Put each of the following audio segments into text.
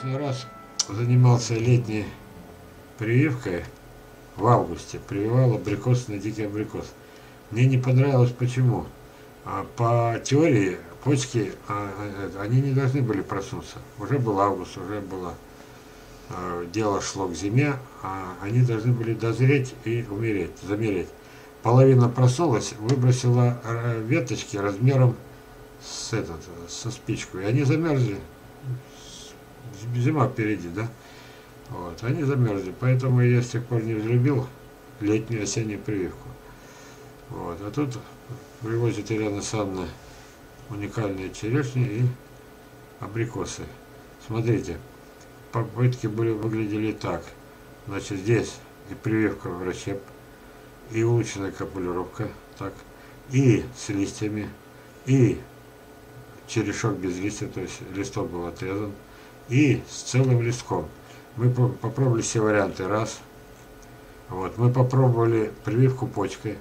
прошлый раз занимался летней прививкой в августе. Прививал абрикос на дикий абрикос. Мне не понравилось почему. По теории почки, они не должны были проснуться. Уже был август, уже было дело шло к зиме, а они должны были дозреть и умереть, замереть. Половина проснулась, выбросила веточки размером со спичку, и они замерзли. Зима впереди, да? Вот, они замерзли, поэтому я с тех пор не взлюбил летнюю осеннюю прививку. Вот, а тут привозит Елена Санна уникальные черешни и абрикосы. Смотрите, попытки выглядели так. Значит, здесь и прививка в расщеп, и улучшенная капулировка, так, и с листьями, и черешок без листья, то есть листок был отрезан, и с целым листком. Мы попробовали все варианты, раз. Вот, мы попробовали прививку почкой.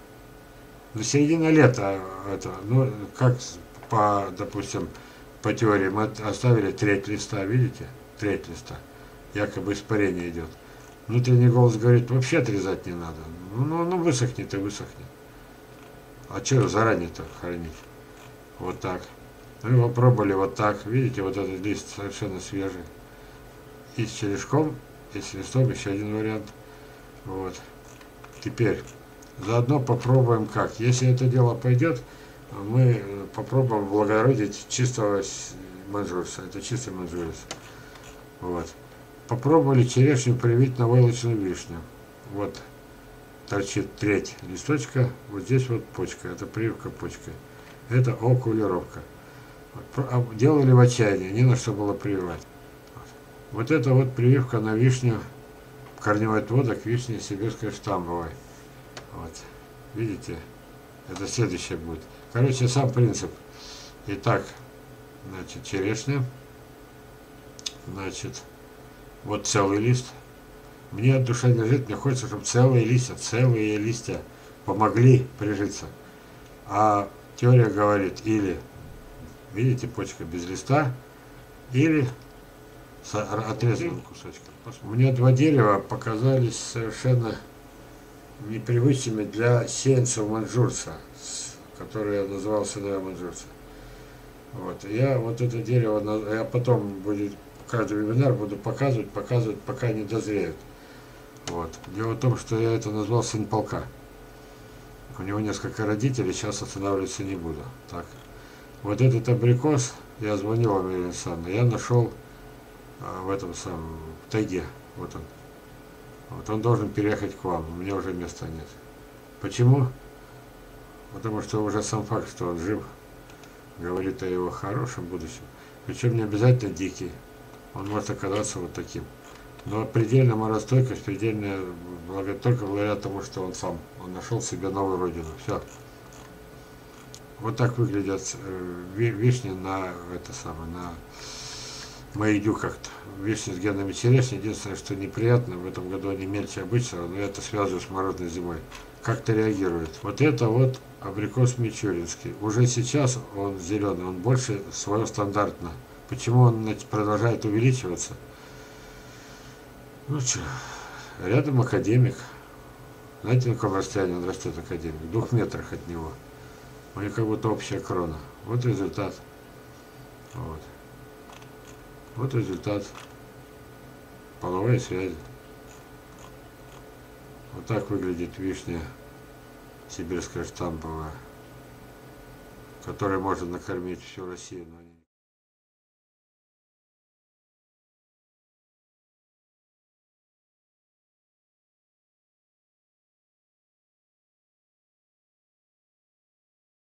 До середины лета это, ну, как допустим, по теории мы оставили треть листа, видите? Треть листа. Якобы испарение идет. Внутренний голос говорит, вообще отрезать не надо. Ну высохнет и высохнет. А что заранее-то хранить? Вот так. Мы попробовали вот так. Видите, вот этот лист совершенно свежий. И с черешком, и с листом еще один вариант. Вот. Теперь заодно попробуем как. Если это дело пойдет, мы попробуем облагородить чистого маньчжурса. Это чистый маньчжурец. Вот. Попробовали черешню привить на войлочную вишню. Вот торчит треть листочка, вот здесь вот почка, это прививка почкой. Это окулировка. Делали в отчаянии, не на что было прививать. Вот это вот прививка на вишню, корневой отводок вишни сибирской штамбовой. Вот. Видите, это следующее будет. Короче, сам принцип. Итак, значит, черешня. Значит, вот целый лист. Мне от души лежит, мне хочется, чтобы целые листья помогли прижиться. А теория говорит, или, видите, почка без листа, или с отрезанным кусочком. Мне два дерева показались совершенно непривычными для сеянцев маньчжурца, который я называл сыновья маньчжурца. Вот. Я вот это дерево, я потом будет каждый вебинар буду показывать, пока не дозреют. Вот. Дело в том, что я это назвал сын полка. У него несколько родителей, сейчас останавливаться не буду. Так. Вот этот абрикос, я звонил вам, Елена Александровна, я нашел в этом самом, в тайге. Вот он. Вот он должен переехать к вам, у меня уже места нет. Почему? Потому что уже сам факт, что он жив, говорит о его хорошем будущем. Причем не обязательно дикий. Он может оказаться вот таким. Но предельная морозостойкость, предельная только благодаря тому, что он нашел себе новую родину. Все. Вот так выглядят вишни на моих как-то. Вишни с генами черешни. Единственное, что неприятно, в этом году они мельче обычного, но это связываю с морозной зимой. Как-то реагирует. Вот это вот абрикос мичуринский. Уже сейчас он зеленый, он больше своего стандартно. Почему он продолжает увеличиваться? Ну что, рядом академик. Знаете, на каком расстоянии он растет, академик? В 2 метрах от него. У них как будто общая крона. Вот результат. Вот. Вот результат. Половые связи. Вот так выглядит вишня сибирская штамповая, которой можно накормить всю Россию.